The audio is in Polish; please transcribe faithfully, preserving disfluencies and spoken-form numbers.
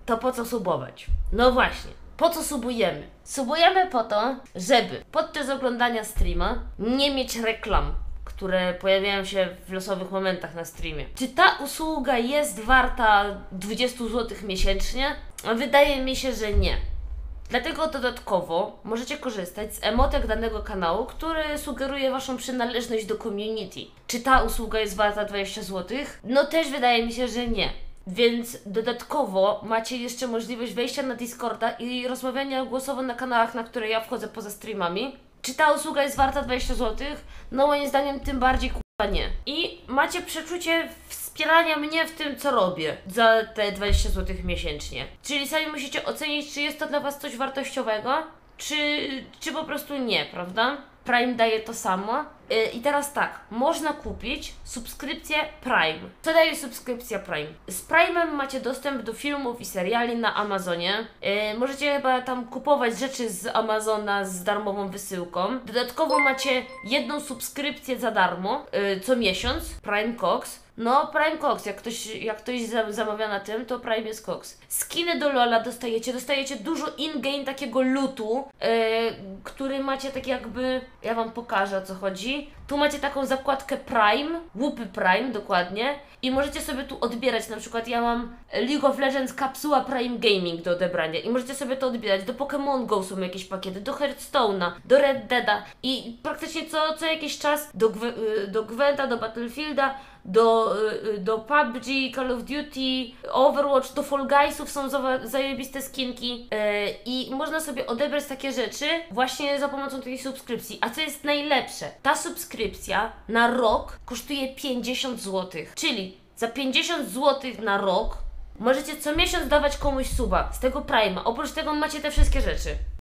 to po co subować? No właśnie, po co subujemy? Subujemy po to, żeby podczas oglądania streama nie mieć reklam, które pojawiają się w losowych momentach na streamie. Czy ta usługa jest warta dwadzieścia złotych miesięcznie? Wydaje mi się, że nie. Dlatego dodatkowo możecie korzystać z emotek danego kanału, który sugeruje Waszą przynależność do community. Czy ta usługa jest warta dwadzieścia złotych? No też wydaje mi się, że nie. Więc dodatkowo macie jeszcze możliwość wejścia na Discorda i rozmawiania głosowo na kanałach, na które ja wchodzę poza streamami. Czy ta usługa jest warta dwadzieścia złotych? No moim zdaniem tym bardziej k***a nie. I macie przeczucie wspierania mnie w tym, co robię za te dwadzieścia złotych miesięcznie. Czyli sami musicie ocenić, czy jest to dla Was coś wartościowego, czy, czy po prostu nie, prawda? Prime daje to samo. Yy, I teraz tak, można kupić subskrypcję Prime. Co daje subskrypcja Prime? Z Prime'em macie dostęp do filmów i seriali na Amazonie. Yy, możecie chyba tam kupować rzeczy z Amazona z darmową wysyłką. Dodatkowo macie jedną subskrypcję za darmo, yy, co miesiąc, Prime Cox. No, Prime Cox, jak ktoś, jak ktoś zamawia na tym, to Prime jest Cox. Skiny do Lola dostajecie, dostajecie dużo in-game takiego lootu, yy, który macie tak jakby, ja Wam pokażę, o co chodzi. Tu macie taką zakładkę Prime, łupy Prime dokładnie, i możecie sobie tu odbierać, na przykład ja mam League of Legends kapsuła Prime Gaming do odebrania i możecie sobie to odbierać. Do Pokémon Go są jakieś pakiety, do Hearthstone'a, do Red Deada i praktycznie co, co jakiś czas do, Gw do Gwenta, do Battlefielda, do, do P U B G, Call of Duty, Overwatch, do Fall Guysów są zajebiste skinki yy, i można sobie odebrać takie rzeczy właśnie za pomocą tej subskrypcji. A co jest najlepsze? Ta subskrypcja na rok kosztuje pięćdziesiąt złotych, czyli za pięćdziesiąt złotych na rok możecie co miesiąc dawać komuś suba z tego Prime'a. Oprócz tego macie te wszystkie rzeczy.